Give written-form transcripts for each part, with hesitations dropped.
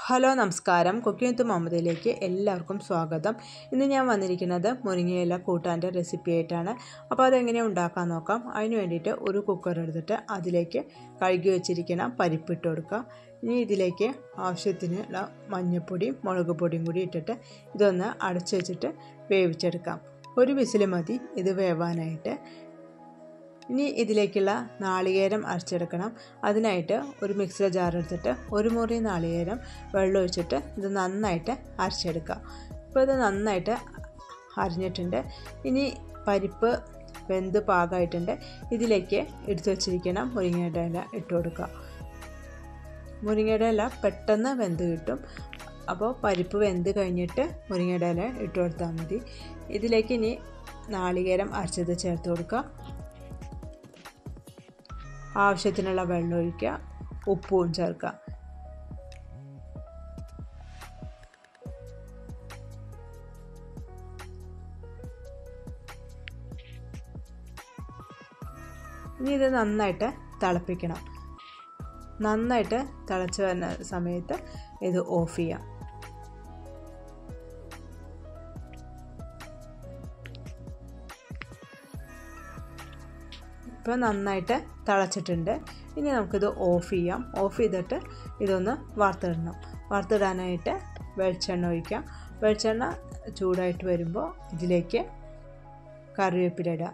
Hello നമസ്കാരം. Cooking വിത്ത് മമതയിലേക്ക് എല്ലാവർക്കും സ്വാഗതം. ഇന്ന് ഞാൻ വന്നിരിക്കുന്നത് മുരിങ്ങയില കൂട്ടാൻ്റെ റെസിപ്പി ആയിട്ടാണ്. അപ്പോൾ അതെങ്ങനെയാണ് ഉണ്ടാക്കാൻ നോക്കാം. അതിന് വേണ്ടിയിട്ട് ഒരു കുക്കർ എടുത്തിട്ട് അതിലേക്ക് കഴുകി വെച്ചിരിക്കണം പരിപ്പിട്ട് കൊടുക്കുക. ഇനി ഇതിലേക്ക് ആവശ്യത്തിനുള്ള മഞ്ഞൾപ്പൊടിയും മുളക് പൊടിയും കൂടി ഇട്ടിട്ട് ഇതൊന്ന് അടച്ചു വെച്ചിട്ട് വേവിച്ചെടുക്കാം. ഒരു വിസിൽ മതി ഇത് വേവാനായിട്ട്. ഇനി ഇതിലേക്കുള്ള നാളികേരം അരച്ചെടുക്കണം. അതിനായിട്ട് ഒരു മിക്സിയുടെ ജാർ എടുത്തിട്ട് ഒരു മുറി നാളികേരം വെള്ളം ഒഴിച്ചിട്ട് ഇത് നന്നായിട്ട് അരച്ചെടുക്കുക. ഇപ്പോൾ ഇത് നന്നായിട്ട് അരിഞ്ഞിട്ടുണ്ട്. ഇനി പരിപ്പ് വെന്ത് പാകമായിട്ടുണ്ട്. ഇതിലേക്ക് എടുത്തു വച്ചിരിക്കണം മുരിങ്ങയുടെ ഇല ഇട്ട് കൊടുക്കുക. മുരിങ്ങയുടെ ഇല പെട്ടെന്ന് വെന്ത് കിട്ടും. അപ്പോൾ പരിപ്പ് വെന്ത് കഴിഞ്ഞിട്ട് മുരിങ്ങയുടെ ഇല ഇട്ട് കൊടുത്താൽ മതി. ഇതിലേക്ക് ഇനി നാളികേരം അരച്ചത് ചേർത്ത് കൊടുക്കുക. ആവശ്യത്തിനുള്ള വെള്ളം ഒഴിക്കുക, ഉപ്പും ചേർക്കുക. ഇനി ഇത് നന്നായിട്ട് തിളപ്പിക്കണം. നന്നായിട്ട് തിളച്ച് വരുന്ന സമയത്ത് ഇത് ഓഫ് ചെയ്യാം. ഇപ്പോൾ നന്നായിട്ട് തിളച്ചിട്ടുണ്ട്. ഇനി നമുക്കിത് ഓഫ് ചെയ്യാം. ഓഫ് ചെയ്തിട്ട് ഇതൊന്ന് വറുത്തിടണം. വറുത്തിടാനായിട്ട് വെളിച്ചെണ്ണ ഒഴിക്കാം. വെളിച്ചെണ്ണ ചൂടായിട്ട് വരുമ്പോൾ ഇതിലേക്ക് കറിവേപ്പില ഇടുക,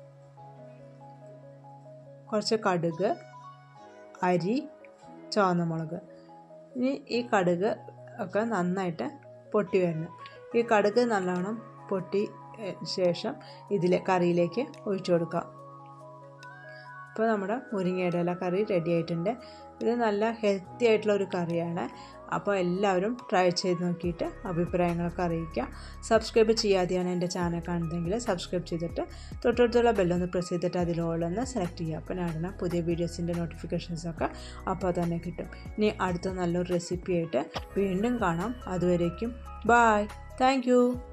കുറച്ച് കടുക്, അരി, ചുവന്ന മുളക്. ഇനി ഈ കടുക് ഒക്കെ നന്നായിട്ട് പൊട്ടി വരണം. ഈ കടുക് നല്ലോണം പൊട്ടി ശേഷം കറിയിലേക്ക് ഒഴിച്ചു കൊടുക്കാം. ഇപ്പോൾ നമ്മുടെ മുരിങ്ങയുടെ ഇല കറി റെഡി ആയിട്ടുണ്ട്. ഇത് നല്ല ഹെൽത്തി ആയിട്ടുള്ള ഒരു കറിയാണ്. അപ്പോൾ എല്ലാവരും ട്രൈ ചെയ്ത് നോക്കിയിട്ട് അഭിപ്രായങ്ങളൊക്കെ അറിയിക്കുക. സബ്സ്ക്രൈബ് ചെയ്യാതെയാണ് എൻ്റെ ചാനൽ കാണുന്നതെങ്കിൽ സബ്സ്ക്രൈബ് ചെയ്തിട്ട് തൊട്ടടുത്തുള്ള ബെല്ലൊന്ന് പ്രസ് ചെയ്തിട്ട് അതിലോളൊന്ന് സെലക്ട് ചെയ്യുക. അപ്പോൾ ഞാൻ പുതിയ വീഡിയോസിൻ്റെ നോട്ടിഫിക്കേഷൻസൊക്കെ അപ്പോൾ തന്നെ കിട്ടും. ഇനി അടുത്ത നല്ലൊരു റെസിപ്പി ആയിട്ട് വീണ്ടും കാണാം. അതുവരേക്കും ബായ്. താങ്ക്